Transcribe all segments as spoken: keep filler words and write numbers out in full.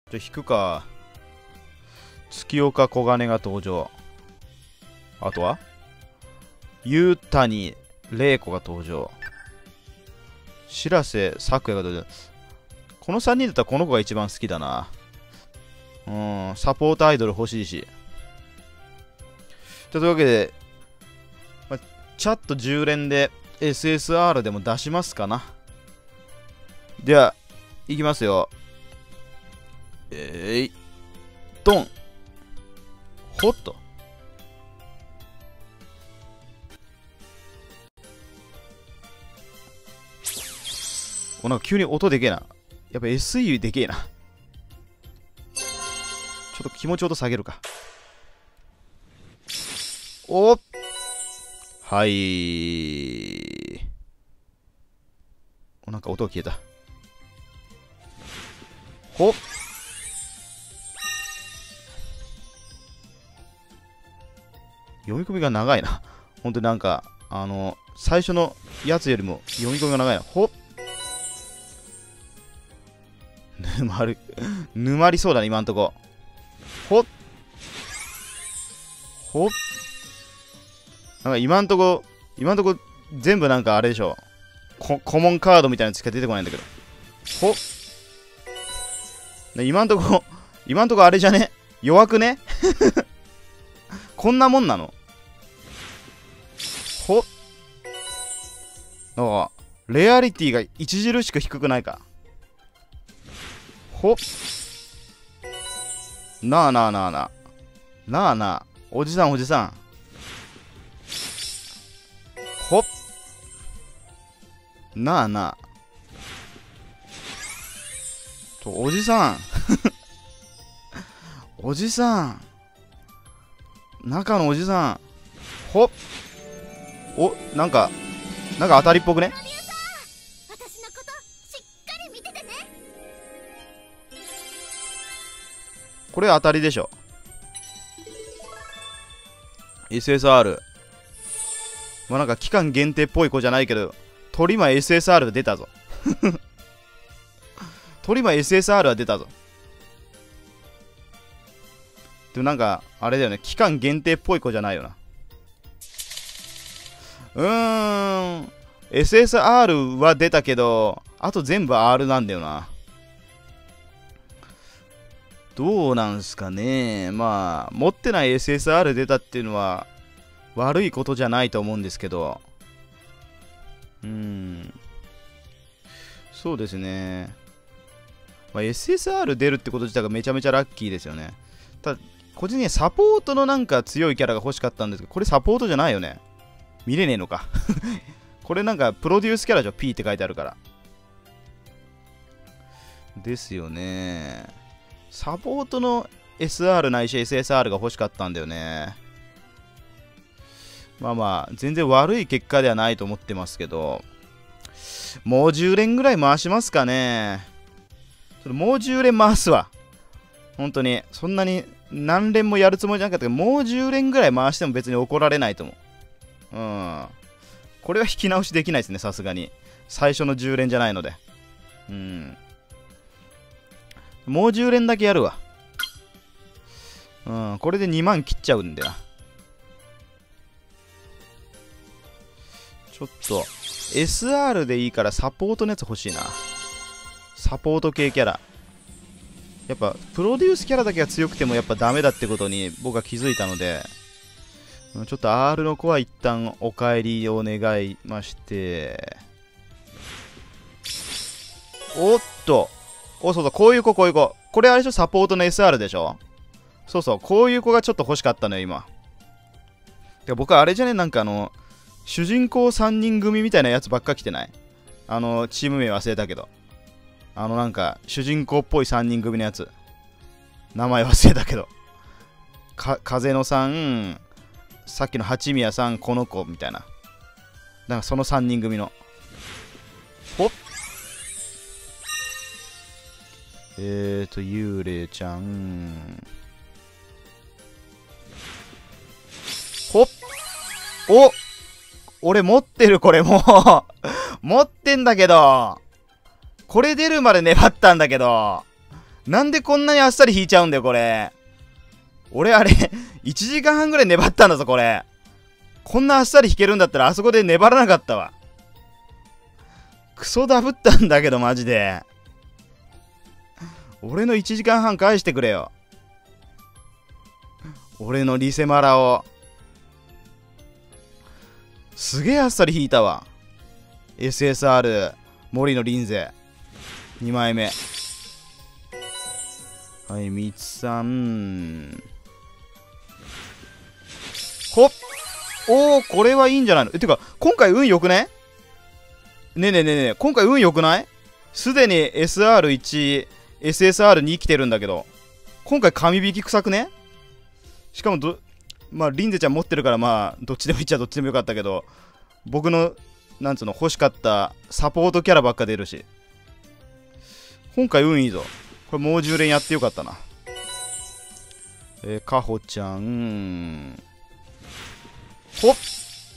じゃあ引くか。月岡小金が登場。あとはゆうたに玲子が登場。白瀬咲也が登場。このさんにんだったらこの子が一番好きだな。うん、サポートアイドル欲しいし。というわけで、まあ、チャットじゅう連で エスエスアール でも出しますかな。では、いきますよ。えい、ドン。ほっと。お、なんか急に音でけえな。やっぱ エスイー でけえな。ちょっと気持ち音下げるか。おっ、はい。お、なんか音が消えた。ほっ。読み込みが長いな。ほんとになんか、あの、最初のやつよりも読み込みが長いな。ほっ。沼る、沼りそうだね、今んとこ。ほっ。ほっ。なんか今んとこ、今んとこ全部なんかあれでしょ。コ、コモンカードみたいなのしか出てこないんだけど。ほっ。今んとこ、今んとこあれじゃね？弱くね？こんなもんなの？ほっ。なんか、レアリティが著しく低くないか。ほっ。なあなあなあなあ。なあなあ。おじさんおじさん。ほっ。なあなあ。と、おじさん。おじさん。中のおじさん。ほっ。お、なんか、なんか当たりっぽくね？ 私のことしっかり見ててね。 これ当たりでしょ。エスエスアール。まあなんか期間限定っぽい子じゃないけど、トリマ エスエスアール 出たぞ。トリマ エスエスアール は出たぞ。でもなんか、あれだよね。期間限定っぽい子じゃないよな。うーん。エスエスアール は出たけど、あと全部 R なんだよな。どうなんすかね。まあ、持ってない エスエスアール 出たっていうのは、悪いことじゃないと思うんですけど。うーん。そうですね。まあ、エスエスアール 出るってこと自体がめちゃめちゃラッキーですよね。ただ、個人的にサポートのなんか強いキャラが欲しかったんですけど、これサポートじゃないよね。見れねえのか。これなんかプロデュースキャラじゃ P って書いてあるから。ですよね。サポートの エスアール ないし エスエスアール が欲しかったんだよね。まあまあ、全然悪い結果ではないと思ってますけど、もうじゅう連ぐらい回しますかね。ちょっともうじゅう連回すわ。本当に、そんなに何連もやるつもりじゃなかったけど、もうじゅう連ぐらい回しても別に怒られないと思う。うん。これは引き直しできないですね、さすがに。最初のじゅう連じゃないので。うん。もうじゅう連だけやるわ。うん、これでにまん切っちゃうんだよ。ちょっと、エスアール でいいからサポートのやつ欲しいな。サポート系キャラ。やっぱ、プロデュースキャラだけが強くてもやっぱダメだってことに僕は気づいたので、ちょっと R の子は一旦お帰りを願いまして、おっと、お、そうそう、こういう子、こういう子。これあれでしょ、サポートの エスアール でしょ。そうそう、こういう子がちょっと欲しかったのよ、今。で僕はあれじゃね、なんかあの、主人公さんにん組みたいなやつばっか来てない？あの、チーム名忘れたけど。あのなんか、主人公っぽいさんにん組のやつ。名前忘れたけど。か、風野さん、さっきの八宮さん、この子みたいな。なんかそのさんにん組の。ほっ。えーと、幽霊ちゃん。ほっ。お、俺持ってる、これもう。持ってんだけど。これ出るまで粘ったんだけど。 なんでこんなにあっさり引いちゃうんだよ、これ。俺、あれ、いちじかんはんぐらい粘ったんだぞ、これ。こんなあっさり引けるんだったら、あそこで粘らなかったわ。クソダブったんだけど、マジで。俺のいちじかんはん返してくれよ。俺のリセマラを。すげえあっさり引いたわ。エスエスアール、森のリンゼ。にまいめ。はい、みつさん。ほっ。おー、これはいいんじゃないの。え、てか、今回運良くね？ねえねえねえねえ、今回運良くない？すでに エスアールいち、エスエスアールに 来てるんだけど、今回神引き臭くね？しかもど、まあ、リンゼちゃん持ってるから、まあ、どっちでもいいっちゃどっちでもよかったけど、僕の、なんつうの、欲しかったサポートキャラばっか出るし。今回運いいぞ。これもうじゅう連やってよかったな。えー、かほちゃん。ほっ。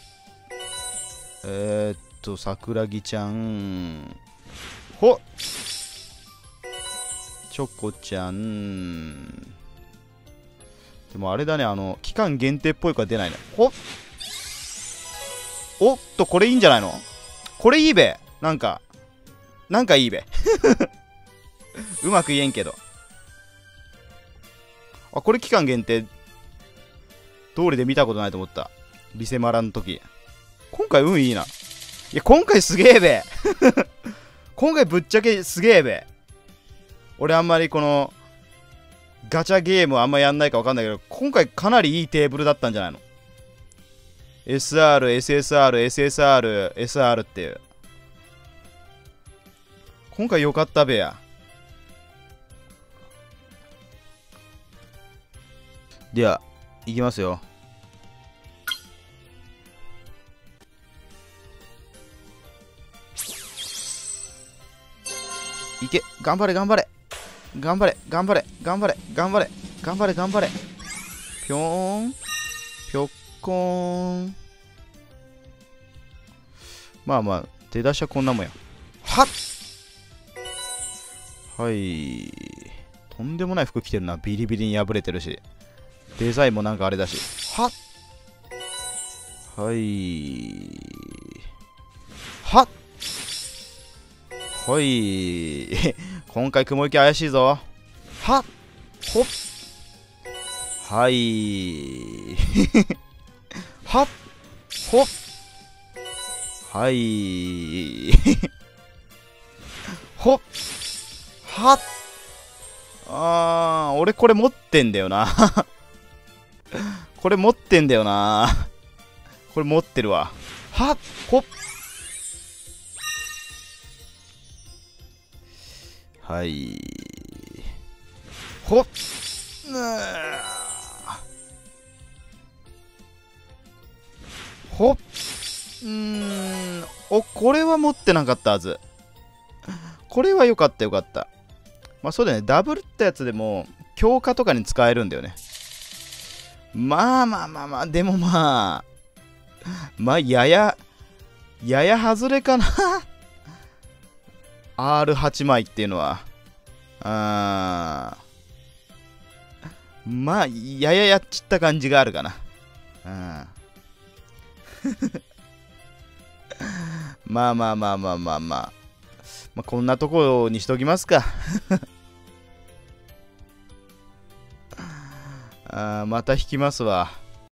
えー、っと、桜木ちゃん。ほっ。チョコちゃん。でもあれだね、あの、期間限定っぽいから出ないね。ほっ。おっと、これいいんじゃないの？これいいべ。なんか、なんかいいべ。うまく言えんけど。あ、これ期間限定。通りで見たことないと思った。リセマラの時。今回運いいな。いや、今回すげえべ。今回ぶっちゃけすげえべ。俺あんまりこの、ガチャゲームあんまやんないかわかんないけど、今回かなりいいテーブルだったんじゃないの？ エスアール、エスエスアール、エスエスアール、エスアール っていう。今回よかったべや。では、いきますよ。いけ、頑張れ、頑張れ。頑張れ、頑張れ、頑張れ、頑張れ、頑張れ、頑張れ。ぴょーん、ぴょっこーん。まあまあ、出だしはこんなもんや。はっ。はい。とんでもない服着てるな。ビリビリに破れてるし。デザインもなんかあれだし。はっ。はい。はっ。はい。今回雲行き怪しいぞ。はっ。ほっ。はい。はっ。ほっ。はい。ほっ。はっ。あー、俺これ持ってんだよな。これ持ってんだよな。これ持ってるわ。はっ。ほっ。はい。ほっ。ほっ。うーん。お、これは持ってなかったはず。これはよかったよかった。まあそうだよね。ダブルったやつでも強化とかに使えるんだよね。まあまあまあまあ、でもまあ。まあ、やや、やや外れかな。アールはち 枚っていうのは。あー。まあ、やややっちった感じがあるかな。うん。まあまあまあまあまあまあ。まあ、こんなところにしときますか。あー、また引きますわ。